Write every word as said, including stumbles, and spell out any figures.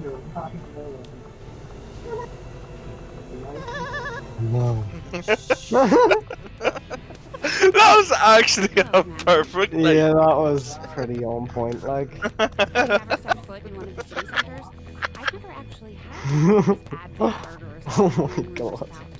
No. That was actually a perfect. Like... Yeah, that was pretty on point. Like. Have you ever set foot in one of the city centers? I've never actually had one. Just advent burgers. Oh my god.